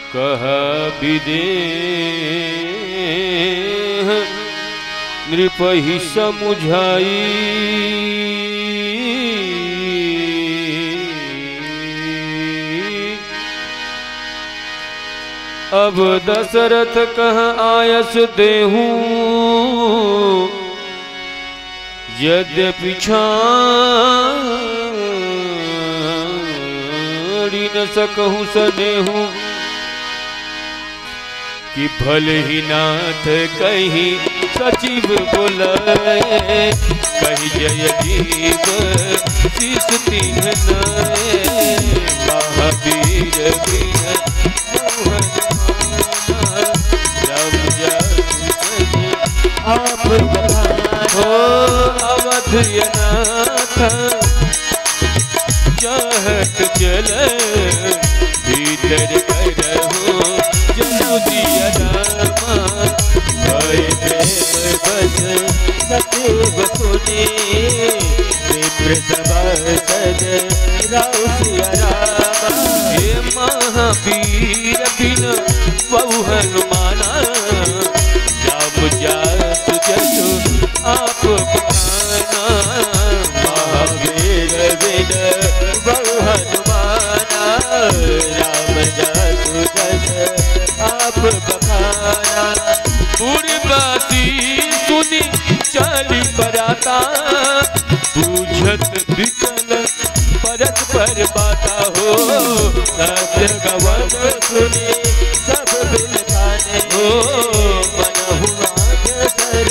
कह विदेह नृप ही समुझाई। अब दशरथ कह आयस देहूं यद्यपि छाड़ी न सकहूं सनेहूं कि भले ही नाथ कही सचिव बोलाए कही जय जीव शीस तीन महावीर आप हो अवधनाथ चाहत चल भीतर करहु जनु दिया रामा भय प्रेम बस सचिव सुने विप्र सभासद राउ सिया रामा। हे महावीर बिन बहु हनुमाना जाप जात जसु आप बखाना। महावीर बिन बहु हनुमाना राम जातु जस आप बखाना। पूर्ववासी सुनी चाली बराता बूझत विकल परस्पर बाता हो सत्य गवन सुनी सब बिल खाने हो मन हुआ सर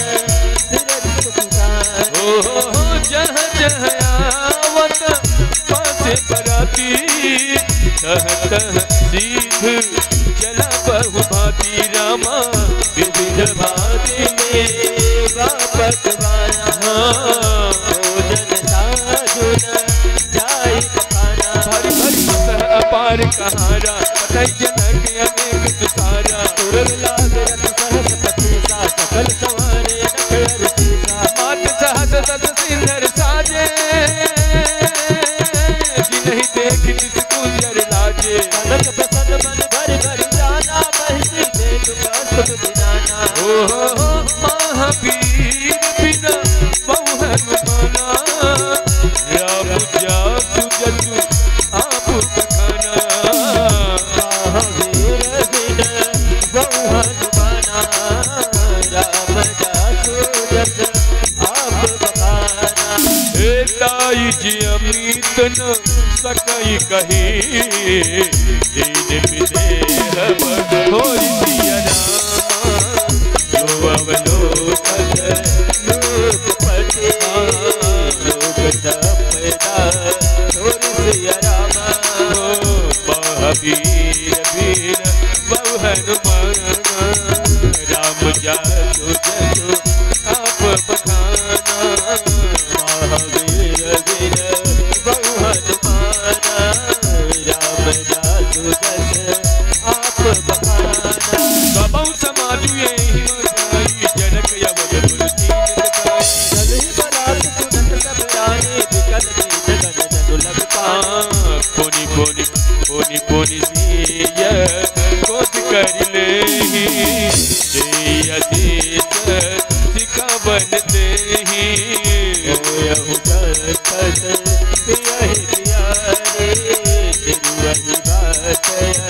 हो जह जह आवत पासे बराती तह तह सीध चला बहु भांति रामा विविध भांति में पकवाना भोजन साजुन जाय पकाना। भरी भरी अपार कहारा कथई जनक अनेक सुसारा तुरल लाग रत सहस पतिसा सकल सवारे नखर सीसा मात सहस तत सिंदर साजे जिन्हि देख तिस कुंजर लाजे। कनक प्रसन्न मन भर भर जाना महिषी देख कस्तुत दिनाना। ओ महावीर बिना बहु हनुमाना राम जासु जसु आप बखाना। महावीर बिना बहु हनुमाना राम जासु जसु आप बखाना। हे ताई जी अमित न सकई कही दीन विदेह होई सिया रामा जो अवलोकन लोकपति लोक सपदा होई सिया रामा। महावीर बिन बहु हनुमाना राम जासु जसु आप बखाना। महावीर बिन बहु हनुमाना राम जासु जसु आप बखाना। सबहु समाजु एहि मसाई जनक यवत पुलकीन दिखाई चलहि बरात सुनत सब रानी विकल दीन गण जनु लग पाए। पुनि पुनि पुनि पुनि सिय कोट कर लेहि देय देश सिखावन देहि होयहु करत पियहि प्यारे तिरुवहि बात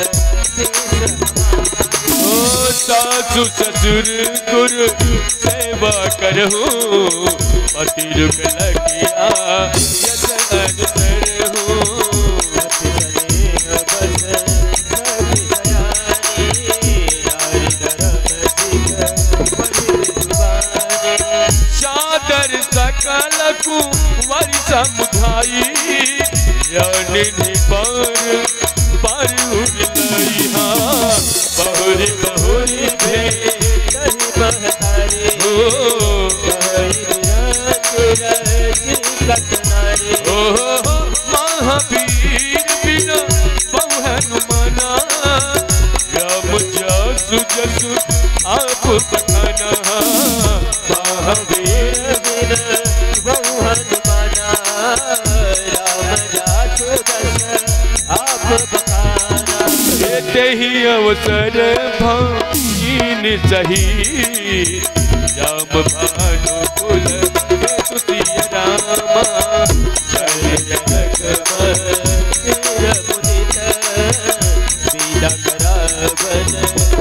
सासु ससुर गुर सेवा करहु पति रुक लगिया यस अनुसरहु। अति स्नेह बस सखी सयानी नारी धर्म सिख बड़ी जुबानी। चादर सकल कुंवर समुझाई यानी पार पार उगलाई। बहुरी बहुरी कही महतारी हो कटनारी हो। महावीर बिन बहु हनुमाना राम जासु जसु आप बखाना। महावीर बिन बहु हनुमाना राम जासु जसु आप बखाना। तेहि अवसर भाइन सही राम भानु कुल तुसिया रामा जय जनक मुदित बीजा करावन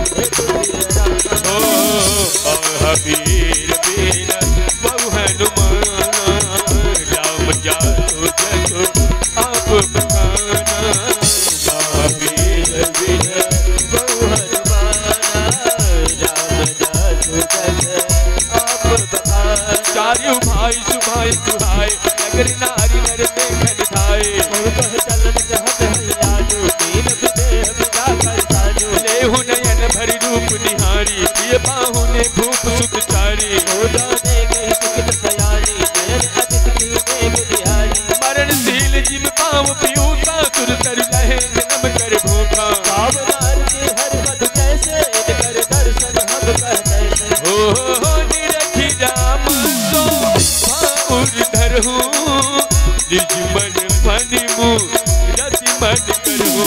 महावीर बीन बहु हनुमान राम जासु जसु आप बखाना महावीर बीन बहु हनुमान राम जासु जसु आप बखाना चारु भाई सुभाई सुहाय नगर नारी नर देखन धाय चलन जहत हरियाणु दीन विदेह विदा कर साजु लेहु नयन भरि रूप निहारी प्रिय बाहु ने भूप सुत चारी जाने गई सुखद सयानी नयन अतिथि देव बिहारी मरणशील जिम पाव पियूता सुर तर लहे जन्म कर भूखा पावनार के हर मधु जैसे कर दर्शन हम कहते हो निरखी राम तो भाउर धरहु निज मन फनि रति मन करहु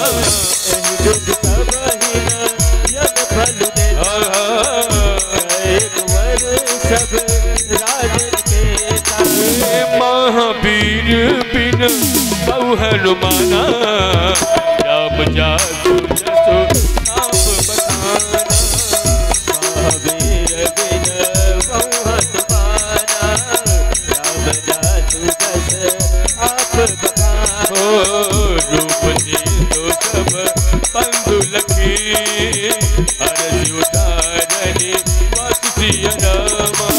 सब राजन के महावीर बिन बहु हनुमाना राम जासु जसु आप बखाना महावीर बिन बहु हनुमाना राम जासु जसु आप बखाना रूप तो सब बंधु लखी हरषि उतारनी वासिया रामा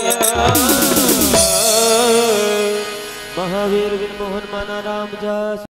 महावीर बिन मोहन माना राम जास।